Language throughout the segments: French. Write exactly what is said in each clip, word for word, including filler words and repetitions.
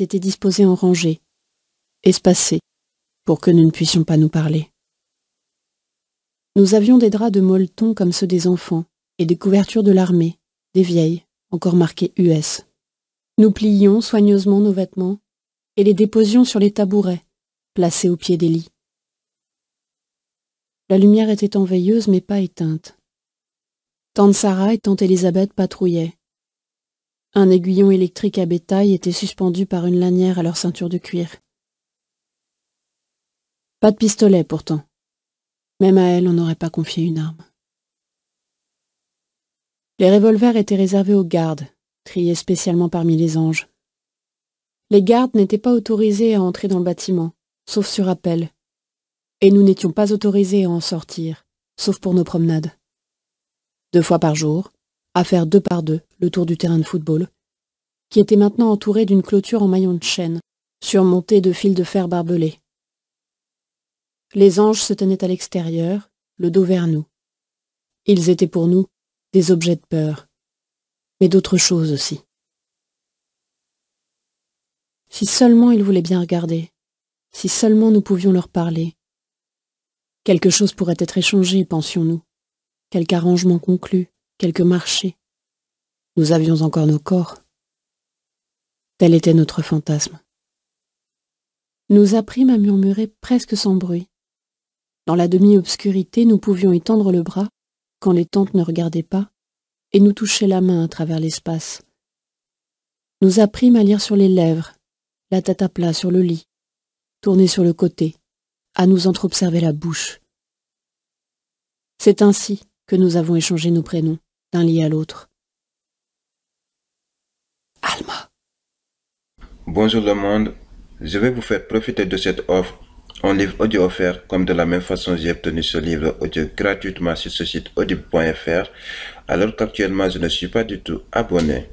étaient disposées en rangées, espacées, pour que nous ne puissions pas nous parler. Nous avions des draps de molleton comme ceux des enfants, et des couvertures de l'armée, des vieilles, encore marquées U S. Nous pliions soigneusement nos vêtements, et les déposions sur les tabourets, placés au pied des lits. La lumière était en veilleuse, mais pas éteinte. Tante Sarah et tante Élisabeth patrouillaient. Un aiguillon électrique à bétail était suspendu par une lanière à leur ceinture de cuir. Pas de pistolet, pourtant. Même à elle, on n'aurait pas confié une arme. Les revolvers étaient réservés aux gardes, triés spécialement parmi les anges. Les gardes n'étaient pas autorisés à entrer dans le bâtiment, sauf sur appel. Et nous n'étions pas autorisés à en sortir, sauf pour nos promenades. Deux fois par jour, à faire deux par deux le tour du terrain de football, qui était maintenant entouré d'une clôture en maillons de chêne, surmontée de fils de fer barbelés. Les anges se tenaient à l'extérieur, le dos vers nous. Ils étaient pour nous des objets de peur, mais d'autres choses aussi. Si seulement ils voulaient bien regarder, si seulement nous pouvions leur parler. Quelque chose pourrait être échangé, pensions-nous. Quelque arrangement conclu, quelque marché. Nous avions encore nos corps. Tel était notre fantasme. Nous apprîmes à murmurer presque sans bruit. Dans la demi-obscurité, nous pouvions y tendre le bras, quand les tantes ne regardaient pas, et nous toucher la main à travers l'espace. Nous apprîmes à lire sur les lèvres, la tête à plat sur le lit, tourner sur le côté, à nous entre-observer la bouche. C'est ainsi que nous avons échangé nos prénoms, d'un lit à l'autre. Alma. Bonjour le monde, je vais vous faire profiter de cette offre en livre audio offert, comme de la même façon j'ai obtenu ce livre audio gratuitement sur ce site audible point F R, alors qu'actuellement je ne suis pas du tout abonné.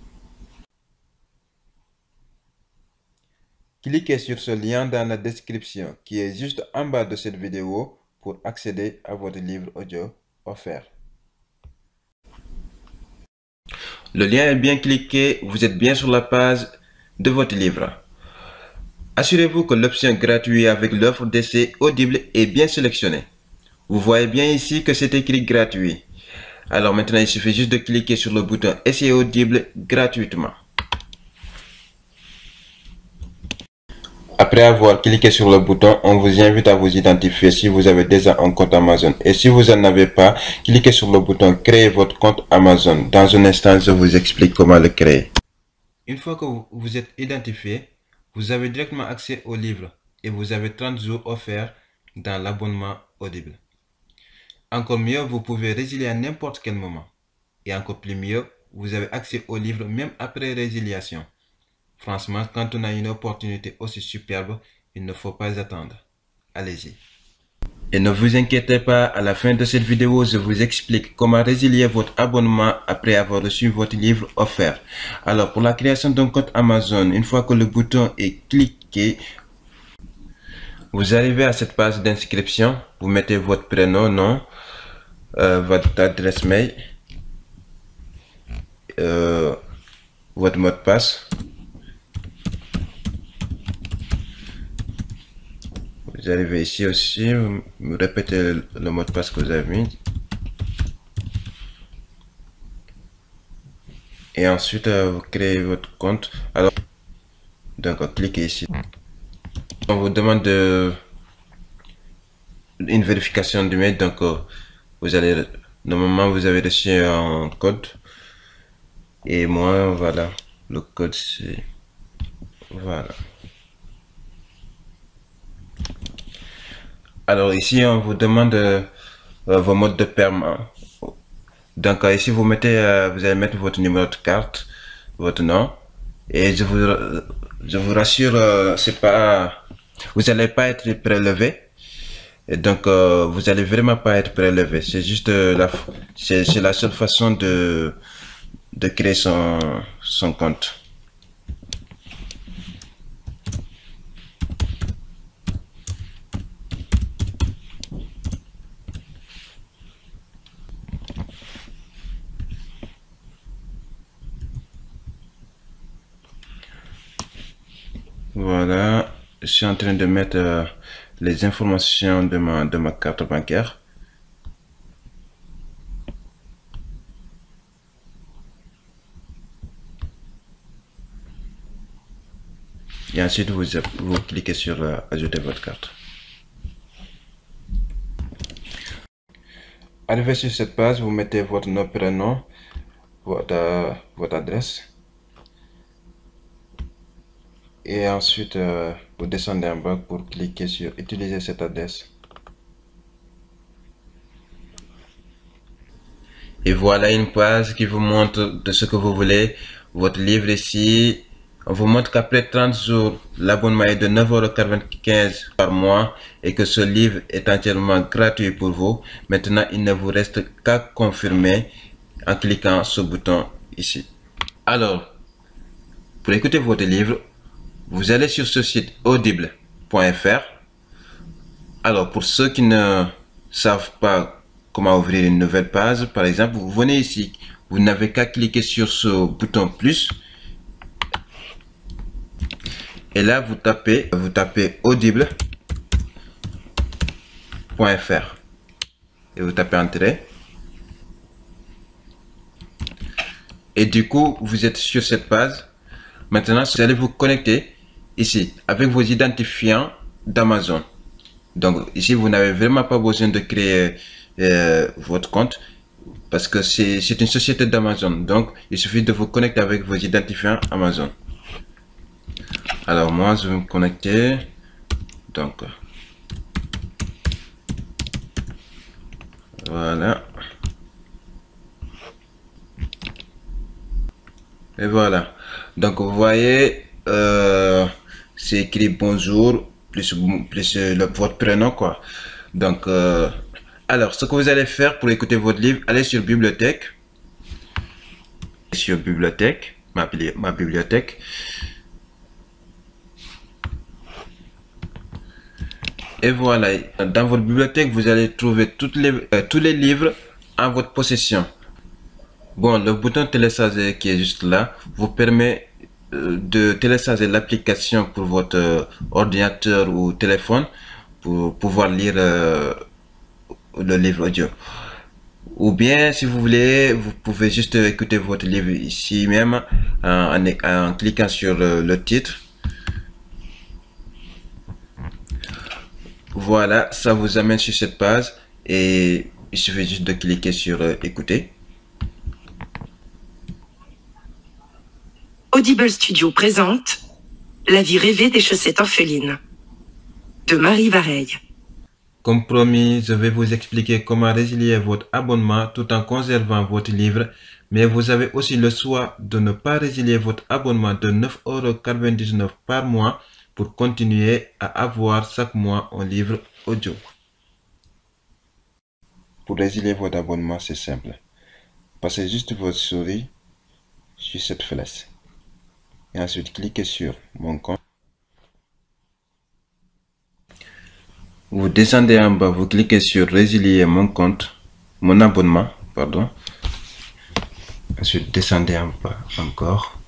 Cliquez sur ce lien dans la description qui est juste en bas de cette vidéo pour accéder à votre livre audio offert. Le lien est bien cliqué, vous êtes bien sur la page de votre livre. Assurez-vous que l'option gratuite avec l'offre d'essai Audible est bien sélectionnée. Vous voyez bien ici que c'est écrit gratuit. Alors maintenant, il suffit juste de cliquer sur le bouton Essai Audible gratuitement. Après avoir cliqué sur le bouton, on vous invite à vous identifier si vous avez déjà un compte Amazon. Et si vous n'en avez pas, cliquez sur le bouton Créer votre compte Amazon. Dans un instant, je vous explique comment le créer. Une fois que vous vous êtes identifié, vous avez directement accès au livre et vous avez trente jours offerts dans l'abonnement Audible. Encore mieux, vous pouvez résilier à n'importe quel moment. Et encore plus mieux, vous avez accès au livre même après résiliation. Franchement, quand on a une opportunité aussi superbe, il ne faut pas attendre. Allez-y. Et ne vous inquiétez pas, à la fin de cette vidéo, je vous explique comment résilier votre abonnement après avoir reçu votre livre offert. Alors, pour la création d'un compte Amazon, une fois que le bouton est cliqué, vous arrivez à cette page d'inscription. Vous mettez votre prénom, nom, euh, votre adresse mail, euh, votre mot de passe. Vous arrivez ici aussi, vous répétez le mot de passe que vous avez mis. Et ensuite, euh, vous créez votre compte. Alors, donc, cliquez ici. On vous demande de, une vérification du mail. Donc, euh, vous allez, normalement, vous avez reçu un code. Et moi, voilà, le code c'est, voilà. Alors ici, on vous demande euh, vos modes de paiement. Donc euh, ici, vous mettez, euh, vous allez mettre votre numéro de carte, votre nom, et je vous, je vous rassure, euh, c'est pas, vous n'allez pas être prélevé. Et donc, euh, vous allez vraiment pas être prélevé. C'est juste euh, la, c'est la seule façon de, de créer son, son compte. Voilà, je suis en train de mettre euh, les informations de ma, de ma carte bancaire. Et ensuite, vous, vous cliquez sur euh, ajouter votre carte. Arrivé sur cette page, vous mettez votre nom, prénom, votre, euh, votre adresse. Et ensuite, euh, vous descendez en bas pour cliquer sur utiliser cette adresse. Et voilà une page qui vous montre de ce que vous voulez. Votre livre ici. On vous montre qu'après trente jours, l'abonnement est de neuf euros quatre-vingt-quinze par mois et que ce livre est entièrement gratuit pour vous. Maintenant, il ne vous reste qu'à confirmer en cliquant sur ce bouton ici. Alors, pour écouter votre livre, vous allez sur ce site audible point F R. Alors, pour ceux qui ne savent pas comment ouvrir une nouvelle page, par exemple, vous venez ici. Vous n'avez qu'à cliquer sur ce bouton plus. Et là, vous tapez, vous tapez audible point F R. Et vous tapez entrée. Et du coup, vous êtes sur cette page. Maintenant, vous allez vous connecter ici avec vos identifiants d'Amazon. Donc ici, vous n'avez vraiment pas besoin de créer euh, votre compte parce que c'est une société d'Amazon. Donc, il suffit de vous connecter avec vos identifiants Amazon. Alors moi, je vais me connecter. Donc, voilà. Et voilà. Donc, vous voyez, euh, c'est écrit bonjour plus, plus le, votre prénom, quoi. Donc, euh, alors, ce que vous allez faire pour écouter votre livre, allez sur bibliothèque. Sur bibliothèque, ma, ma bibliothèque. Et voilà, dans votre bibliothèque, vous allez trouver toutes les, euh, tous les livres en votre possession. Bon, le bouton télécharger qui est juste là vous permet euh, de télécharger l'application pour votre euh, ordinateur ou téléphone pour pouvoir lire euh, le livre audio. Ou bien, si vous voulez, vous pouvez juste écouter votre livre ici même en, en, en cliquant sur le, le titre. Voilà, ça vous amène sur cette page et il suffit juste de cliquer sur euh, écouter. Audible Studio présente La vie rêvée des chaussettes orphelines de Marie Vareille. Comme promis, je vais vous expliquer comment résilier votre abonnement tout en conservant votre livre, mais vous avez aussi le choix de ne pas résilier votre abonnement de neuf euros quatre-vingt-dix-neuf par mois pour continuer à avoir chaque mois un livre audio. Pour résilier votre abonnement, c'est simple. Passez juste votre souris sur cette flèche et ensuite cliquez sur mon compte. Vous descendez en bas, vous cliquez sur résilier mon compte, mon abonnement, pardon. Ensuite descendez en bas encore.